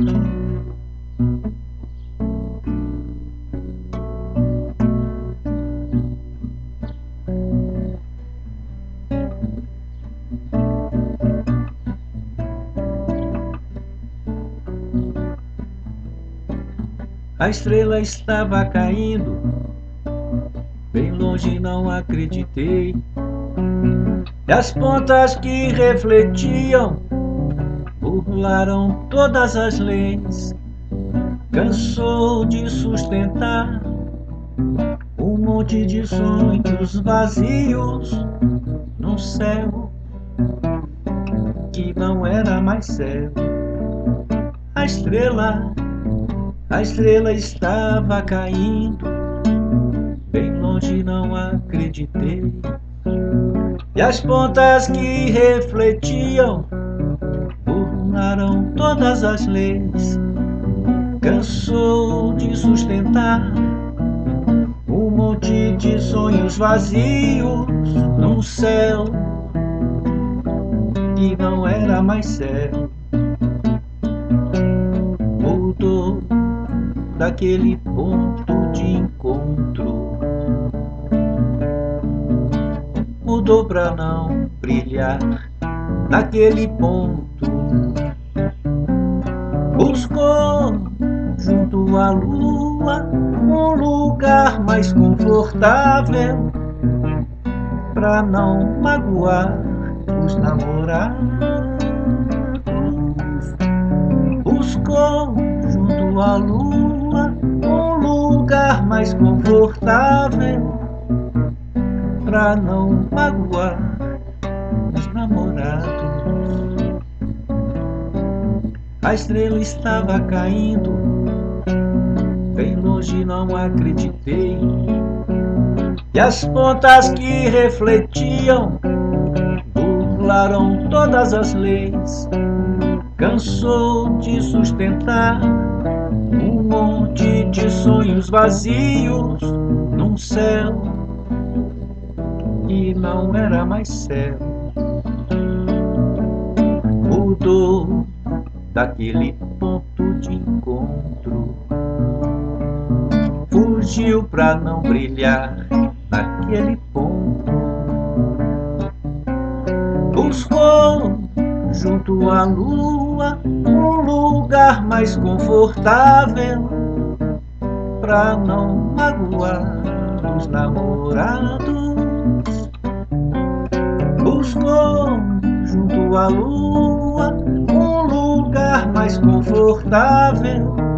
A estrela estava caindo, bem longe não acreditei. E as pontas que refletiam burlaram todas as leis. Cansou de sustentar um monte de sonhos vazios num céu que não era mais céu. A estrela estava caindo, bem longe não acreditei. E as pontas que refletiam burlaram todas as leis. Cansou de sustentar um monte de sonhos vazios num céu que não era mais céu. Mudou daquele ponto de encontro, mudou pra não brilhar naquele ponto. Buscou junto à lua um lugar mais confortável pra não magoar os namorados. Buscou junto à lua um lugar mais confortável pra não magoar os namorados. A estrela estava caindo, bem longe não acreditei. E as pontas que refletiam burlaram todas as leis. Cansou de sustentar um monte de sonhos vazios num céu que não era mais céu. Mudou daquele ponto de encontro, fugiu pra não brilhar naquele ponto. Buscou junto à lua um lugar mais confortável pra não magoar os namorados. Buscou junto à lua um lugar mais confortável